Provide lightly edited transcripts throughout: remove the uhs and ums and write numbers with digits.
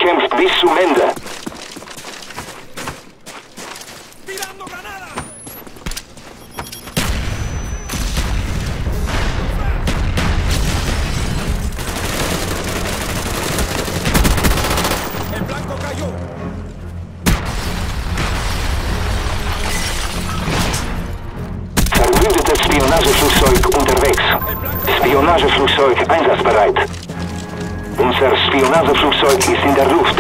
Kämpft bis zum Ende. ¡Tirando granada! ¡El blanco cayó! Verbündetes Spionageflugzeug unterwegs. Spionageflugzeug einsatzbereit. Unser Spionageflugzeug ist in der Luft.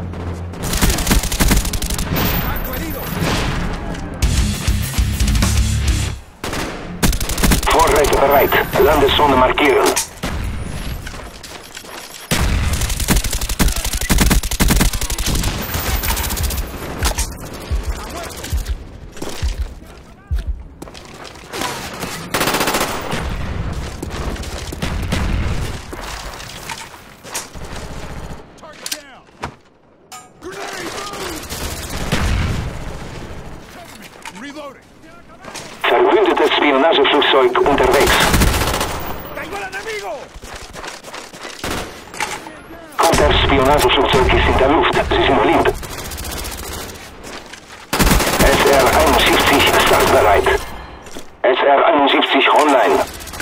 ¡Blanco herido! Vorreiter bereit. Landeszone markieren. Target down! Grenade! Cover me! I'm reloading! Verbündetes Spionageflugzeug unterwegs. ¡Tengo al enemigo! Konterspionageflugzeug ist in der Luft. Sie sind blind. SR-71 startbereit. SR-71 online.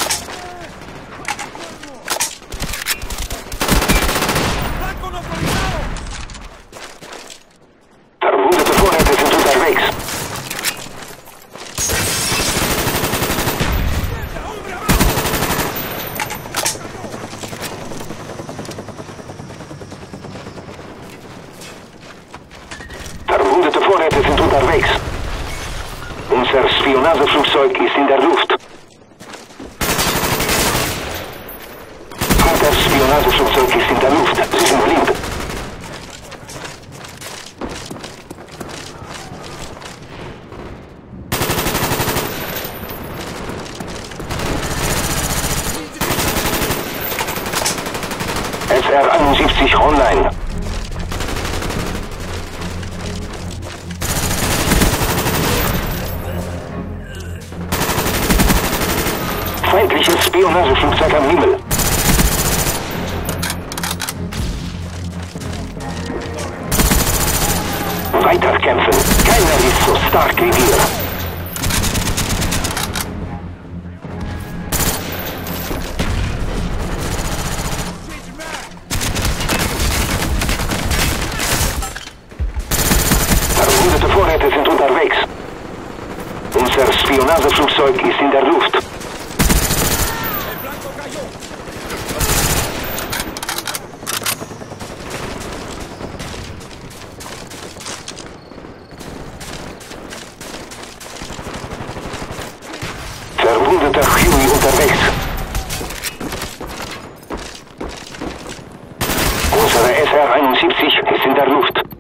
¡Blanco neutralizado! Verwundete Vorräte sind unterwegs. ¡Hombre abajo! Verwundete Vorräte sind unterwegs. Unser Spionageflugzeug ist in der Luft. Konterspionageflugzeug ist in der Luft. Sie sind blind. SR-71 online. Feindliches Spionageflugzeug am Himmel. Weiterkämpfen. Keiner ist so stark wie wir. Changing back! Verwundete Vorräte sind unterwegs. Unser Spionageflugzeug ist in der Luft. ¡El blanco cayó! Verwundeter Huey unterwegs. Unsere SR-71 ist in der Luft.